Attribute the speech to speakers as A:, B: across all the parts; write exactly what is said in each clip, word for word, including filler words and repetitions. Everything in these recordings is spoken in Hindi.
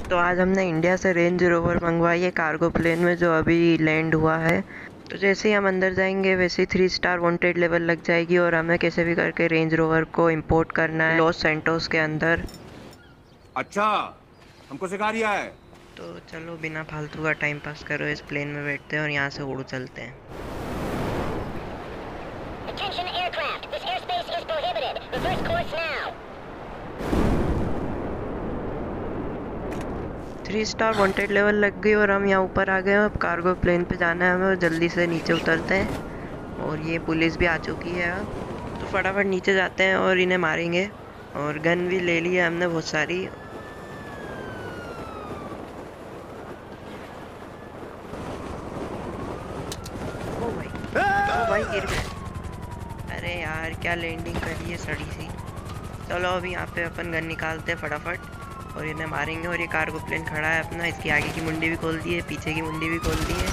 A: तो आज हमने इंडिया से रेंज रोवर मंगवाई है कार्गो प्लेन में, जो अभी लैंड हुआ है। तो जैसे ही हम अंदर जाएंगे वैसे ही थ्री स्टार वांटेड लेवल लग जाएगी और हमें कैसे भी करके रेंज रोवर को इंपोर्ट करना है लॉस सैंटोस के अंदर।
B: अच्छा, हमको सिखा रिया है।
A: तो चलो बिना फालतू का टाइम पास करो, इस प्लेन में बैठते हैं और यहाँ से उड़ चलते हैं।
C: Attention aircraft, this airspace is prohibited. Reverse course now.
A: Three star wanted level लग गई और हम यहाँ ऊपर आ गए हैं। अब कार्गो प्लेन पे जाना है हमें और जल्दी से नीचे उतरते हैं। और ये पुलिस भी आ चुकी है अब, तो फटाफट नीचे जाते हैं और इन्हें मारेंगे। और गन भी ले ली है हमने बहुत सारी। ओ भाई, ओ भाई गिर गए। अरे यार क्या लैंडिंग करी है सड़ी सी। चलो अभी यहाँ पे अपन गन निकालते हैं फटाफट और इन्हें मारेंगे। और ये कार्गो प्लेन खड़ा है अपना, इसकी आगे की मुंडी भी खोल दी है, पीछे की मुंडी भी खोल दी है।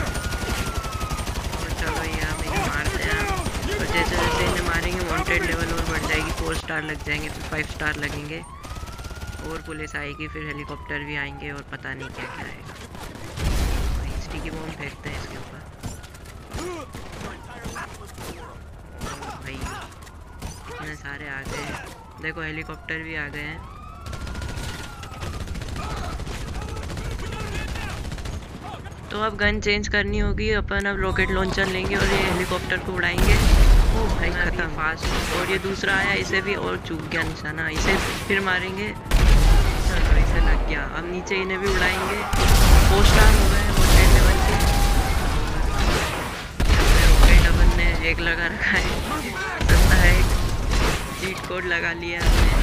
A: और चलो ये हम इन्हें मारते हैं। और जैसे जैसे इन्हें मारेंगे वांटेड लेवल और बढ़ जाएगी, फोर स्टार लग जाएंगे, फिर फाइव स्टार लगेंगे और पुलिस आएगी, फिर हेलीकॉप्टर भी आएंगे और पता नहीं क्या क्या आएगा। स्टिकी बॉम्ब फेंकते हैं इसके ऊपर। भाई इतने सारे आ गए हैं, देखो हेलीकॉप्टर भी आ गए हैं। तो अब गन चेंज करनी होगी, अपन अब रॉकेट लॉन्चर लेंगे और ये हेलीकॉप्टर को उड़ाएंगे। ओ भाई खत्म फास्ट। और ये दूसरा आया, इसे भी और चूक गया निशाना, इसे फिर मारेंगे। चलो इसे लग गया। अब नीचे इन्हें भी उड़ाएंगे। फोर स्टार हो गए रॉकेट लेवल के। रॉकेट अपन ने एक लगा रखा है, सस्ता है, चीट कोड लगा लिया हमने।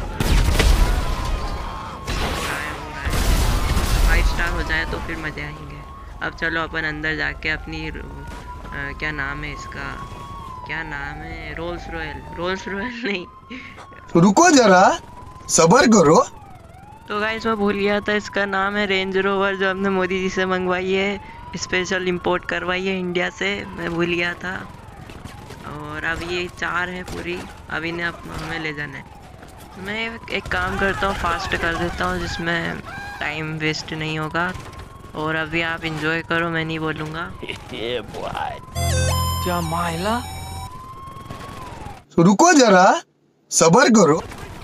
A: फाइव स्टार हो जाए तो फिर मज़े आएंगे। अब चलो अपन अंदर जाके अपनी आ, क्या नाम है इसका, क्या नाम है, रोल्स रॉयल, रोल्स रॉयल नहीं,
D: रुको जरा सबर करो।
A: तो गाइस मैं भूल गया था, इसका नाम है रेंज रोवर, जो हमने मोदी जी से मंगवाई है, स्पेशल इंपोर्ट करवाई है इंडिया से, मैं भूल गया था। और अब ये चार है पूरी, अब इन्हें अब हमें ले जाना है। मैं एक काम करता हूँ, फास्ट कर देता हूँ जिसमें टाइम वेस्ट नहीं होगा। और अभी आप एंजॉय करो, मैं नहीं बोलूँगा।
E: क्या मायला,
D: रुको जरा सबर करो।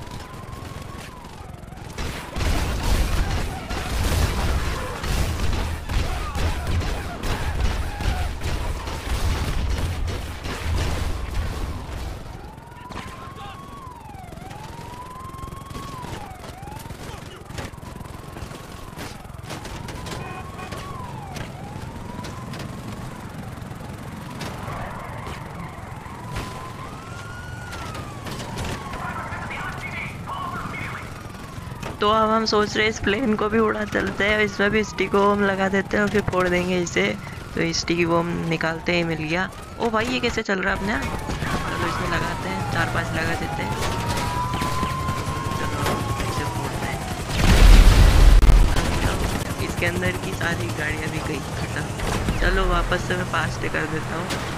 A: तो अब हम सोच रहे हैं इस प्लेन को भी उड़ा चलते हैं, इसमें भी स्टिकी बम लगा देते हैं और फिर फोड़ देंगे इसे। तो स्टिकी बम निकालते ही मिल गया। ओ भाई ये कैसे चल रहा है अपने आप? चलो इसमें लगाते हैं, चार पांच लगा देते हैं। चलो इसे फोड़ते हैं। इसके अंदर की सारी गाड़ियाँ भी गई खत्म। चलो वापस से मैं फास्ट कर देता हूँ।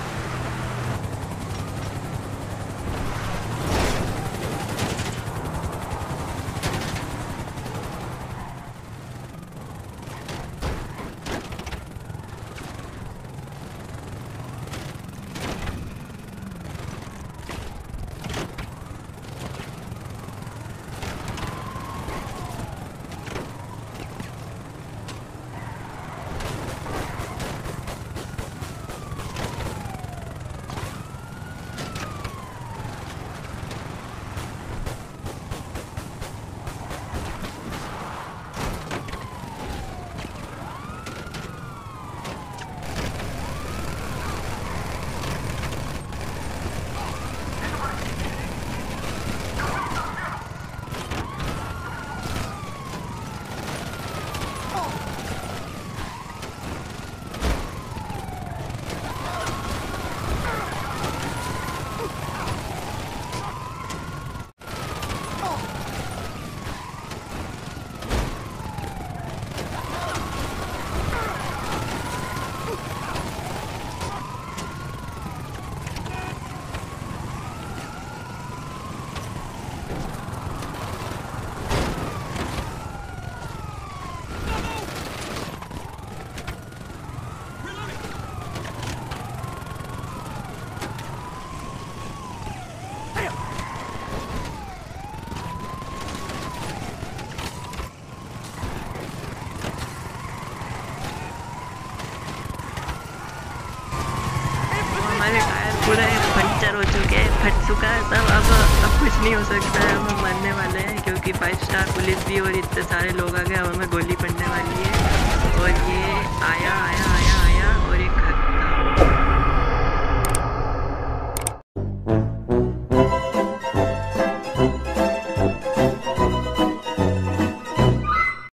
A: हमारे टायर पूरे पंचर हो चुके हैं, फट चुका है सब। अब अब कुछ नहीं हो सकता है, हम मरने वाले हैं क्योंकि फाइव स्टार पुलिस भी और इतने सारे लोग आ गए, अब हमें गोली पड़ने वाली है। और ये आया